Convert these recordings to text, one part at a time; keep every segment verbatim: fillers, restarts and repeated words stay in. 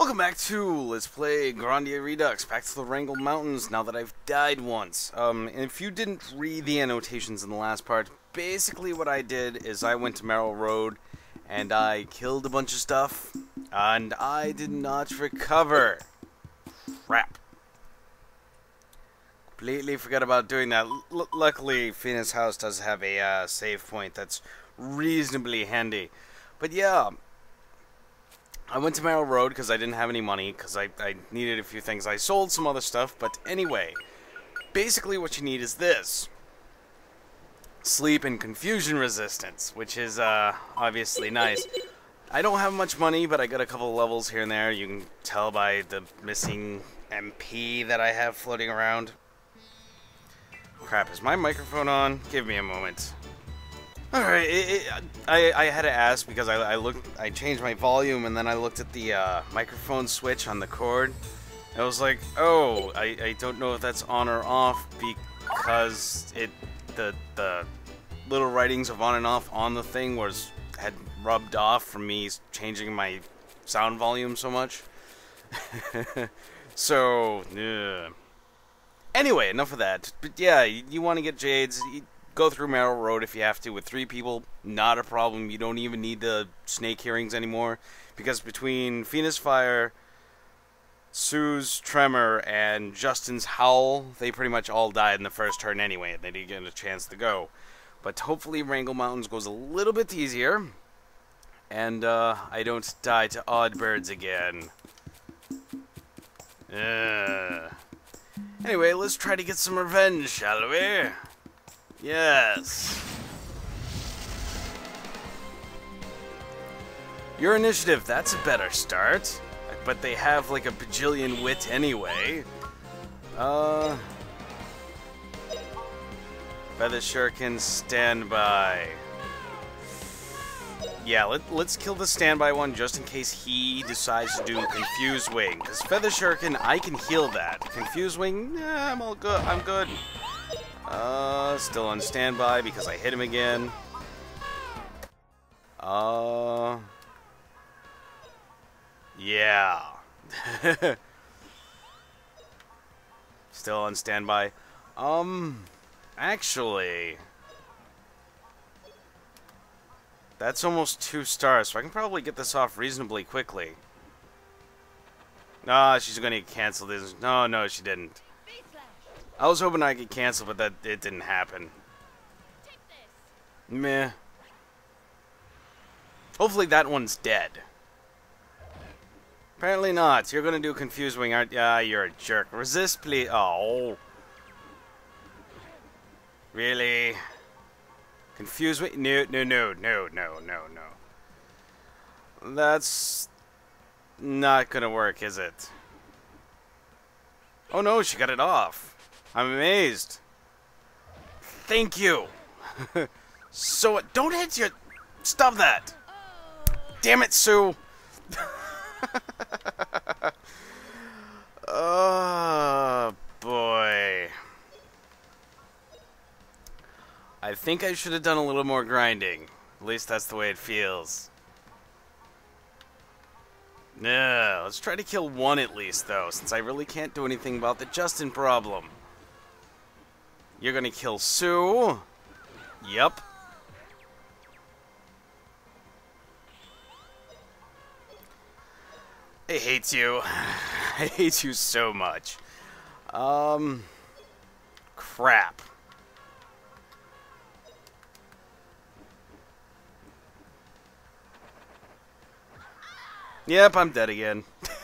Welcome back to Let's Play Grandia Redux, back to the Wrangle Mountains, now that I've died once. Um, and if you didn't read the annotations in the last part, basically what I did is I went to Merrill Road, and I killed a bunch of stuff, and I did not recover. Crap. Completely forgot about doing that. L luckily, Phoenix House does have a uh, save point that's reasonably handy. But yeah, I went to Merrill Road because I didn't have any money, because I, I needed a few things. I sold some other stuff, but anyway, basically what you need is this. Sleep and confusion resistance, which is uh, obviously nice. I don't have much money, but I got a couple of levels here and there. You can tell by the missing M P that I have floating around. Crap, is my microphone on? Give me a moment. Alright, I, I had to ask because I, I looked, I changed my volume and then I looked at the uh, microphone switch on the cord. I was like, oh, I, I don't know if that's on or off because it, the, the little writings of on and off on the thing was, had rubbed off from me changing my sound volume so much. So, yeah. Anyway, enough of that. But yeah, you, you want to get Jades. You, Go through Merrill Road if you have to with three people, not a problem. You don't even need the snake hearings anymore, because between Phoenix Fire, Sue's Tremor, and Justin's Howl, they pretty much all died in the first turn anyway, and they didn't get a chance to go. But hopefully Wrangle Mountains goes a little bit easier, and uh, I don't die to Oddbirds again. Uh. Anyway, let's try to get some revenge, shall we? Yes. Your initiative, that's a better start. But they have like a bajillion wit anyway. Uh. Feather Shuriken, standby. Yeah, let, let's kill the standby one just in case he decides to do Confuse Wing. Because Feather Shuriken, I can heal that. Confuse Wing, nah, I'm all good. I'm good. Uh, still on standby because I hit him again. Uh, yeah. Still on standby. Um, actually, that's almost two stars, so I can probably get this off reasonably quickly. Nah, she's gonna cancel this. No, no, she didn't. I was hoping I could cancel, but that it didn't happen. Meh. Hopefully that one's dead. Apparently not. You're gonna do Confuse Wing, aren't you? Ah, you're a jerk. Resist, please. Oh. Really? Confuse Wing? No, no, no, no, no, no, no. That's not gonna work, is it? Oh no, she got it off. I'm amazed. Thank you. So, don't hit your... Stop that. Damn it, Sue. Oh, boy. I think I should have done a little more grinding. At least that's the way it feels. Yeah, let's try to kill one at least, though, since I really can't do anything about the Justin problem. You're gonna kill Sue. Yup. I hate you. I hate you so much. Um. Crap. Yep, I'm dead again.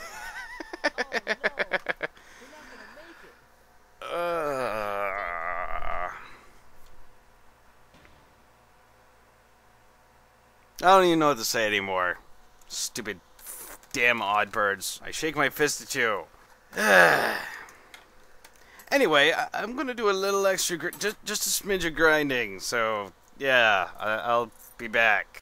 I don't even know what to say anymore. Stupid damn Oddbirds. I shake my fist at you. Anyway, I I'm gonna do a little extra, gr just, just a smidge of grinding, so yeah, I I'll be back.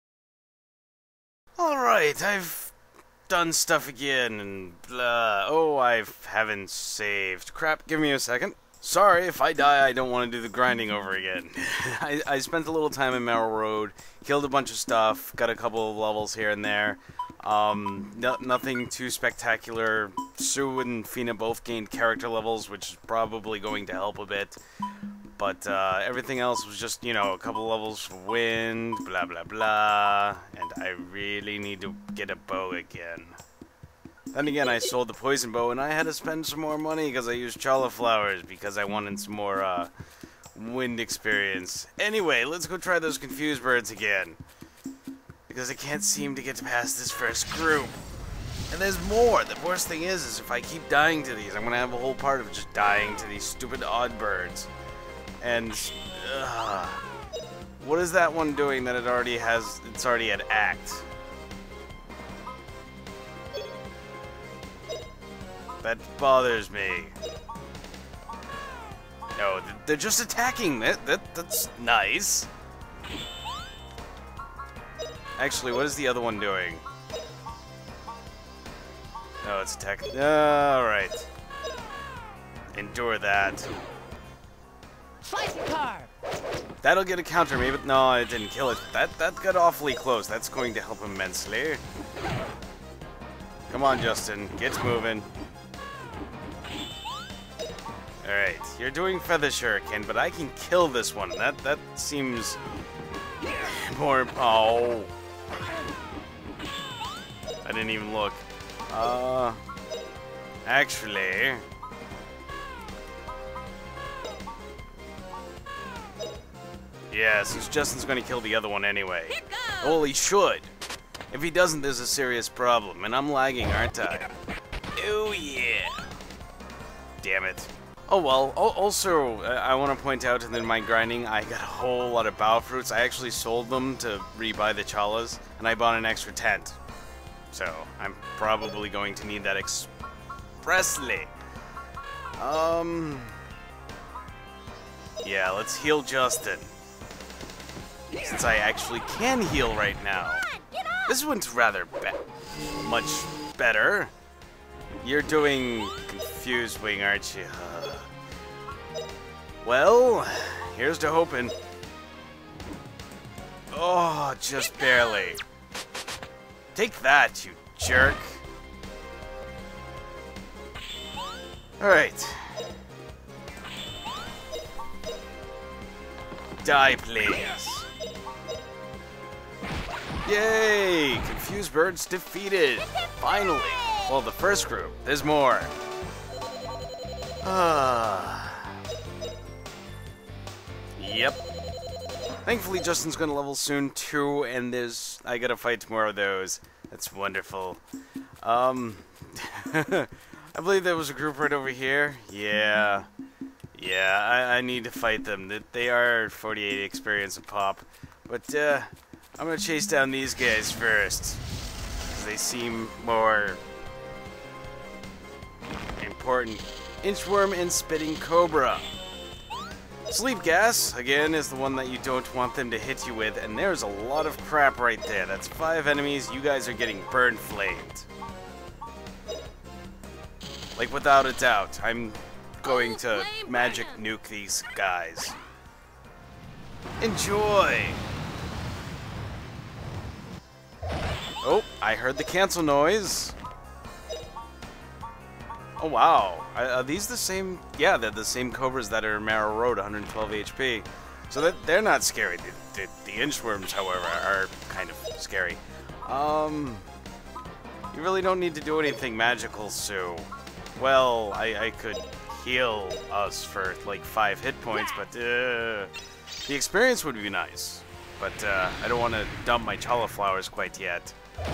Alright, I've done stuff again, and blah. Oh, I haven't saved. Crap, give me a second. Sorry, if I die, I don't want to do the grinding over again. I, I spent a little time in Merrill Road, killed a bunch of stuff, got a couple of levels here and there. Um, no, nothing too spectacular. Sue and Fina both gained character levels, which is probably going to help a bit. But uh, everything else was just, you know, a couple levels for wind, blah blah blah. And I really need to get a bow again. Then again, I sold the poison bow, and I had to spend some more money because I used Chala flowers because I wanted some more uh, wind experience. Anyway, let's go try those confused birds again. Because I can't seem to get past this first group. And there's more. The worst thing is, is if I keep dying to these, I'm going to have a whole part of just dying to these stupid odd birds. And, uh, what is that one doing that it already has, it's already at act? That bothers me. No, they're just attacking. That, that that's nice. Actually, what is the other one doing? Oh, it's attack. Alright. Endure that. Car. That'll get a counter me, but no, it didn't kill it. That that got awfully close. That's going to help immensely. Come on, Justin. Get moving. Alright, you're doing Feather Shuriken, but I can kill this one. That that seems more... Oh. I didn't even look. Uh... Actually... Yeah, since Justin's going to kill the other one anyway. Well, he should. If he doesn't, there's a serious problem. And I'm lagging, aren't I? Oh, yeah. Damn it. Oh, well. Oh, also, uh, I want to point out that in my grinding, I got a whole lot of bow fruits. I actually sold them to rebuy the Chalas, and I bought an extra tent. So, I'm probably going to need that expressly. Um... Yeah, let's heal Justin. Since I actually can heal right now. This one's rather be much better. You're doing Confused Wing, aren't you? Uh, well, here's to hoping. Oh, just barely. Take that, you jerk. Alright. Die, please. Yay! Confused Birds defeated! Finally! Well, the first group. There's more. Ah. Yep. Thankfully, Justin's gonna level soon too, and there's I gotta fight more of those. That's wonderful. Um, I believe there was a group right over here. Yeah, yeah. I, I need to fight them. That they are forty-eight experience a pop, but uh. I'm gonna chase down these guys first, because they seem more important. Inchworm and Spitting Cobra. Sleep Gas, again, is the one that you don't want them to hit you with, and there's a lot of crap right there. That's five enemies. You guys are getting burn flamed. Like, without a doubt, I'm going to magic nuke these guys. Enjoy! Oh, I heard the cancel noise. Oh, wow. Are these the same? Yeah, they're the same Cobras that are in Marrow Road, one hundred twelve H P. So that they're not scary. The, the, the Inchworms, however, are kind of scary. Um, you really don't need to do anything magical, Sue. Well, I, I could heal us for like five hit points, but uh, the experience would be nice. But uh, I don't want to dump my Chala flowers quite yet.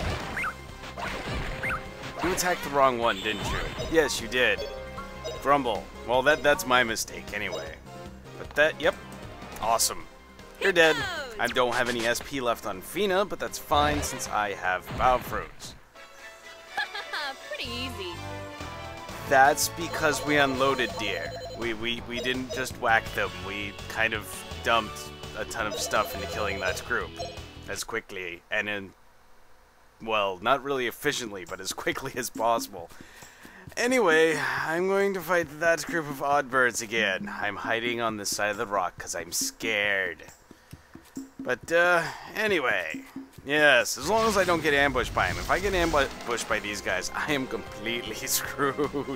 You attacked the wrong one, didn't you? Yes, you did. Grumble. Well, that that's my mistake anyway. But that, yep. Awesome. You're dead. I don't have any S P left on Fina, but that's fine since I have bow fruits. Pretty easy. That's because we unloaded, dear. We, we, we didn't just whack them. We kind of dumped a ton of stuff into killing that group as quickly and in, well, not really efficiently, but as quickly as possible. Anyway, I'm going to fight that group of odd birds again. I'm hiding on the side of the rock because I'm scared. But, uh, anyway, Yes, as long as I don't get ambushed by him. If I get ambushed by these guys, I am completely screwed.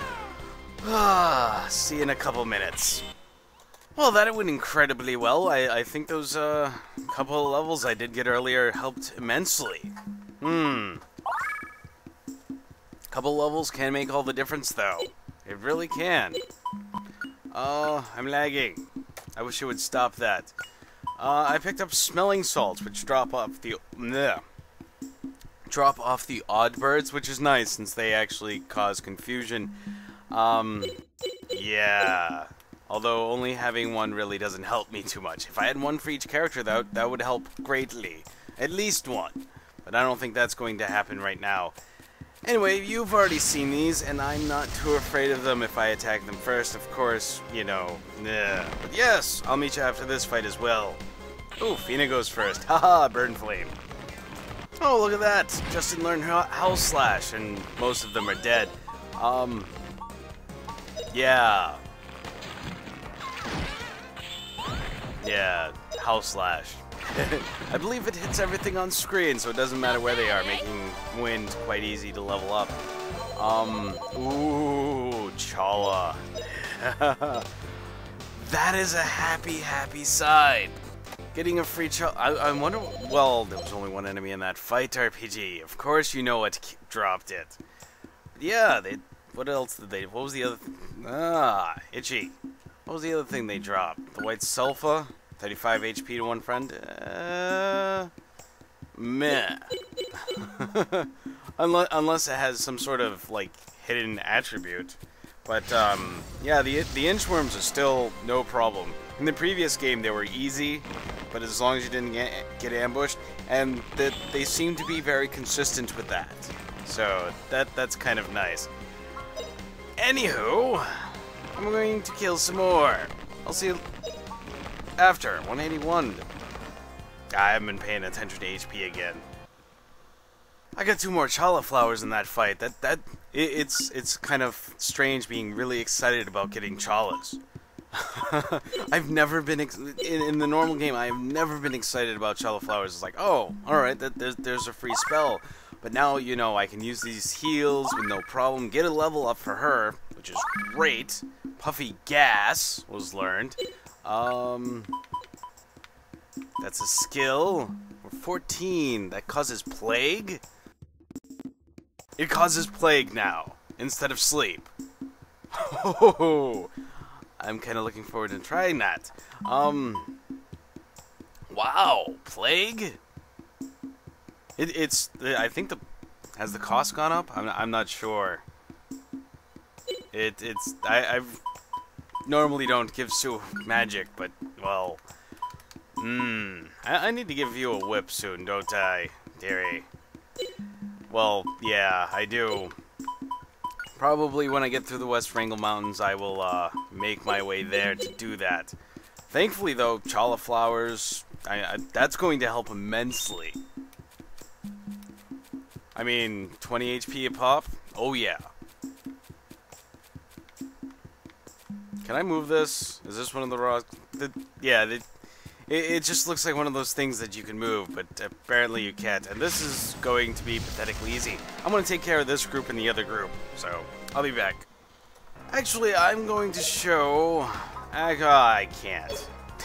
Ah, see you in a couple minutes. Well, that went incredibly well. I, I think those uh, couple of levels I did get earlier helped immensely. Hmm. Couple levels can make all the difference, though. It really can. Oh, I'm lagging. I wish it would stop that. Uh, I picked up smelling salts, which drop off the bleh, drop off the odd birds, which is nice since they actually cause confusion. Um, yeah. Although only having one really doesn't help me too much. If I had one for each character, that that would help greatly. At least one. But I don't think that's going to happen right now. Anyway, you've already seen these, and I'm not too afraid of them if I attack them first. Of course, you know, nah. But yes, I'll meet you after this fight as well. Ooh, Fina goes first. Haha, Burn Flame. Oh, look at that. Justin learned Howl Slash, and most of them are dead. Um, yeah. Yeah, Howl Slash. I believe it hits everything on screen, so it doesn't matter where they are, making Wind quite easy to level up. Um, ooh, Chala. That is a happy, happy side. Getting a free Chala. I, I wonder, well, there was only one enemy in that fight, R P G. Of course you know what dropped it. Yeah, they, what else did they, what was the other, th ah, Itchy. What was the other thing they dropped? The White Sulfur? thirty-five H P to one friend? Uh, meh. unless, unless it has some sort of, like, hidden attribute. But, um, yeah, the, the inchworms are still no problem. In the previous game, they were easy, but as long as you didn't get, get ambushed, and the, they seem to be very consistent with that. So, that that's kind of nice. Anywho, I'm going to kill some more. I'll see you after. one eighty-one. I haven't been paying attention to H P again. I got two more Chala flowers in that fight. That that it, it's it's kind of strange being really excited about getting Chalas. I've never been ex in, in the normal game. I've never been excited about Chala flowers. It's like, oh, all right, that, there's there's a free spell. But now, you know, I can use these heals with no problem. Get a level up for her, which is great. Puffy Gas was learned. Um, that's a skill. We're fourteen. That causes plague? It causes plague now, instead of sleep. Oh, I'm kind of looking forward to trying that. Um, wow, plague? It, it's, I think the, has the cost gone up? I'm, I'm not sure. It, it's, I, I've, normally don't give Sue magic, but, well, mmm, I, I need to give you a whip soon, don't I, dearie? Well, yeah, I do. Probably when I get through the West Wrangell Mountains, I will, uh, make my way there to do that. Thankfully, though, Chala flowers, I, I, that's going to help immensely. I mean, twenty H P a pop? Oh, yeah. Can I move this? Is this one of the rocks? The, yeah, the, it, it just looks like one of those things that you can move, but apparently you can't. And this is going to be pathetically easy. I'm going to take care of this group and the other group, so I'll be back. Actually, I'm going to show... I, uh, I can't.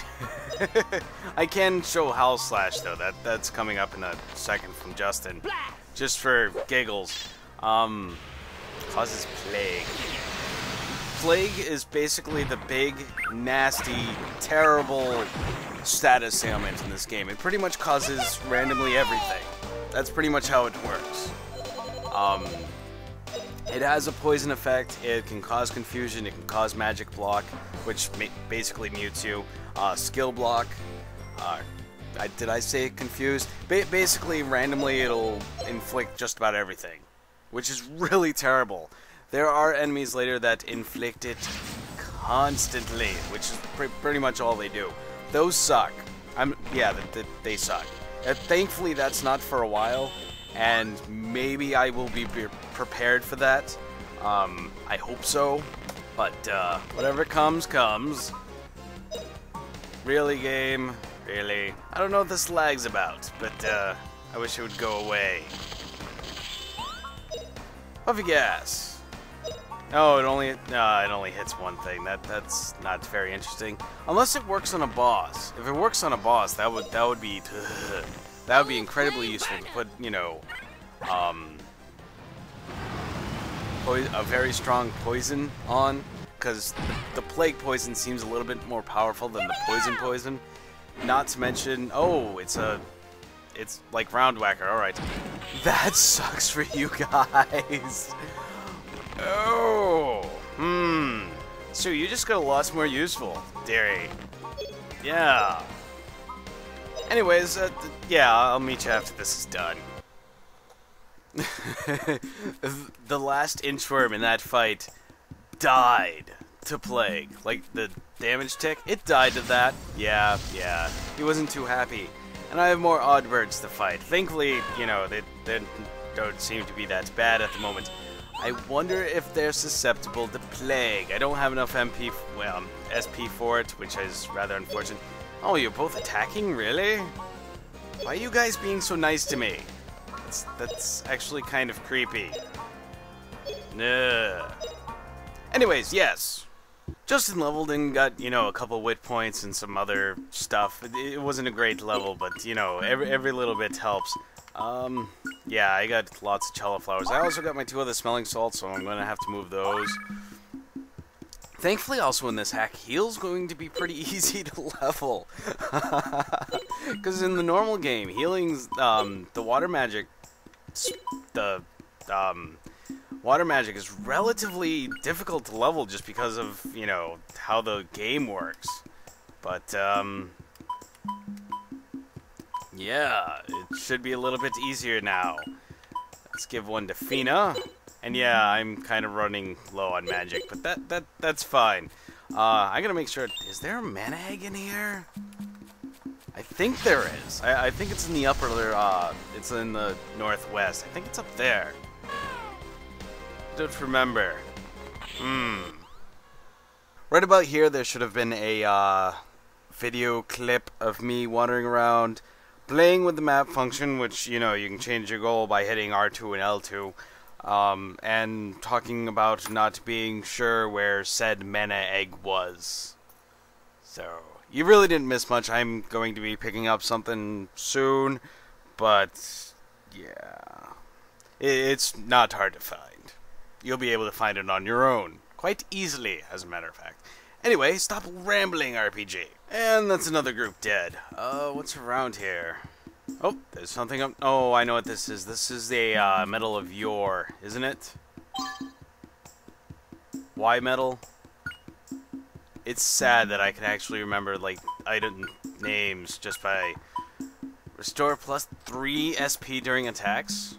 I can show Howl Slash, though. That, that's coming up in a second from Justin. Just for giggles. Um, causes plague. Plague is basically the big, nasty, terrible status ailment in this game. It pretty much causes randomly everything. That's pretty much how it works. Um, it has a poison effect, it can cause confusion, it can cause magic block, which ma basically mutes you. Uh, skill block, uh, I, did I say confused? Ba basically, randomly it'll inflict just about everything, which is really terrible. There are enemies later that inflict it constantly, which is pre pretty much all they do. Those suck. I'm yeah, they, they suck. Uh, thankfully, that's not for a while, and maybe I will be pre prepared for that. Um, I hope so, but uh, whatever comes, comes. Really, game? Really? I don't know what this lag's about, but uh, I wish it would go away. Puffy gas. Oh, it only uh, it only hits one thing. That that's not very interesting. Unless it works on a boss. If it works on a boss, that would that would be that would be incredibly useful to put, you know, um, a very strong poison on, because the plague poison seems a little bit more powerful than the poison poison. Not to mention, oh, it's a, it's like Round Whacker. All right, that sucks for you guys. Oh, hmm. So you just got a lot more useful, Derry. Yeah. Anyways, uh, yeah, I'll meet you after this is done. The last inchworm in that fight died to plague. Like, the damage tick, it died to that. Yeah, yeah. He wasn't too happy. And I have more odd birds to fight. Thankfully, you know, they, they don't seem to be that bad at the moment. I wonder if they're susceptible to plague. I don't have enough M P, well, S P for it, which is rather unfortunate. Oh, you're both attacking? Really? Why are you guys being so nice to me? That's, that's actually kind of creepy. Nah. Anyways, yes. Justin leveled and got, you know, a couple wit points and some other stuff. It, it wasn't a great level, but, you know, every, every little bit helps. Um, yeah, I got lots of cello flowers. I also got my two other smelling salts, so I'm going to have to move those. Thankfully, also in this hack, heal's going to be pretty easy to level. Because in the normal game, healing's, um, the water magic, the, um, water magic is relatively difficult to level just because of, you know, how the game works. But, um, yeah, it should be a little bit easier now. Let's give one to Fina. And yeah, I'm kind of running low on magic, but that that that's fine. Uh, I gotta make sure. Is there a mana egg in here? I think there is. I, I think it's in the upper. Uh, it's in the northwest. I think it's up there. Don't remember. Hmm. Right about here, there should have been a uh, video clip of me wandering around, playing with the map function, which, you know, you can change your goal by hitting R two and L two. Um, and talking about not being sure where said mana egg was. So, you really didn't miss much. I'm going to be picking up something soon, but, yeah. It's not hard to find. You'll be able to find it on your own. Quite easily, as a matter of fact. Anyway, stop rambling, R P G. And that's another group dead. Uh, what's around here? Oh, there's something up. Oh, I know what this is. This is the uh, Medal of Yore, isn't it? Why medal? It's sad that I can actually remember, like, item names just by restore plus three S P during attacks.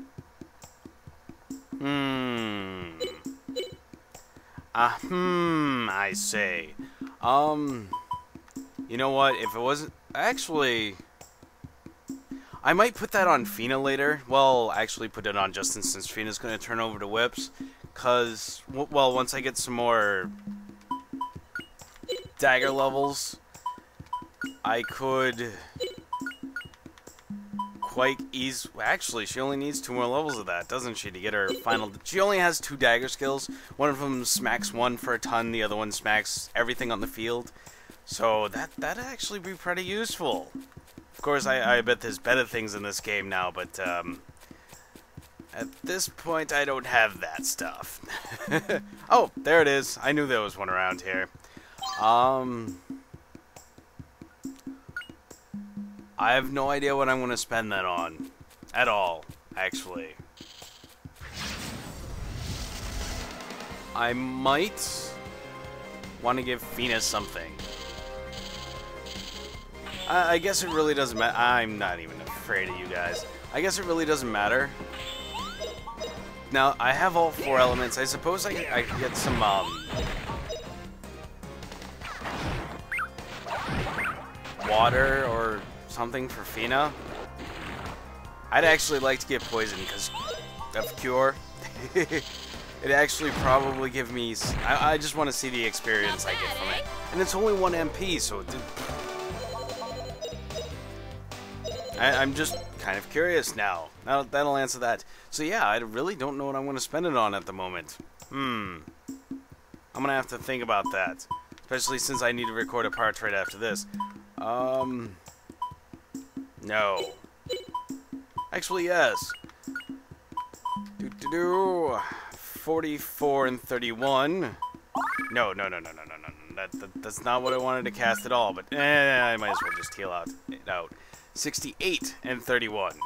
Hmm. Ah, uh, hmm. I say. Um. You know what? If it wasn't actually. I might put that on Fina later. Well, actually put it on Justin since Fina's going to turn over to whips. Because, well, once I get some more dagger levels, I could quite easy. Actually, she only needs two more levels of that, doesn't she, to get her final. She only has two dagger skills. One of them smacks one for a ton, the other one smacks everything on the field. So that, that'd actually be pretty useful. Of course, I, I bet there's better things in this game now, but um, at this point, I don't have that stuff. Oh, there it is. I knew there was one around here. Um, I have no idea what I'm going to spend that on. At all, actually. I might want to give Fina something. I guess it really doesn't matter. I'm not even afraid of you guys. I guess it really doesn't matter. Now, I have all four elements. I suppose I, I could get some, um... water or something for Fina. I'd actually like to get poison because of Cure. It'd actually probably give me... I, I just want to see the experience I get from it. And it's only one M P, so... It, I, I'm just kind of curious now. That'll, that'll answer that. So yeah, I really don't know what I'm going to spend it on at the moment. Hmm. I'm going to have to think about that. Especially since I need to record a part right after this. Um... No. Actually, yes. Do do do. forty-four and thirty-one. No, no, no, no, no, no, no. That, that that's not what I wanted to cast at all. But eh, I might as well just heal out it out. sixty-eight and thirty-one.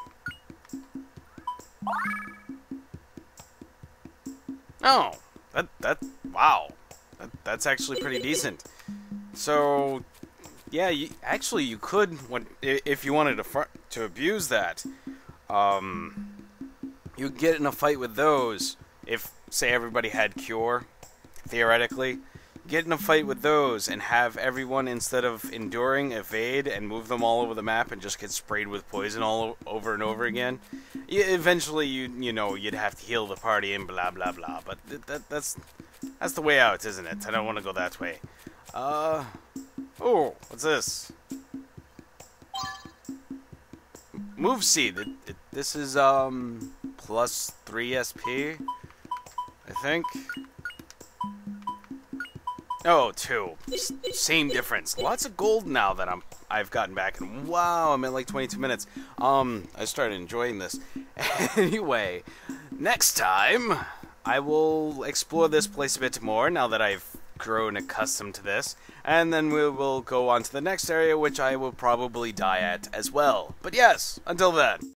Oh, that that wow. That, that's actually pretty decent. So, yeah, you, actually you could, when, if you wanted to fr to abuse that, um, you could get in a fight with those. If, say, everybody had Cure, theoretically, get in a fight with those and have everyone, instead of enduring, evade and move them all over the map and just get sprayed with poison all over and over again. You, eventually, you you know, you'd have to heal the party and blah blah blah. But th that that's that's the way out, isn't it? I don't want to go that way. Uh oh, what's this? Move seed. It, it, this is um plus three S P, I think. Oh, two. S same difference. Lots of gold now that I'm I've gotten back, and wow, I'm at like twenty-two minutes. Um, I started enjoying this. Anyway, next time I will explore this place a bit more now that I've grown accustomed to this, and then we will go on to the next area, which I will probably die at as well. But yes, until then.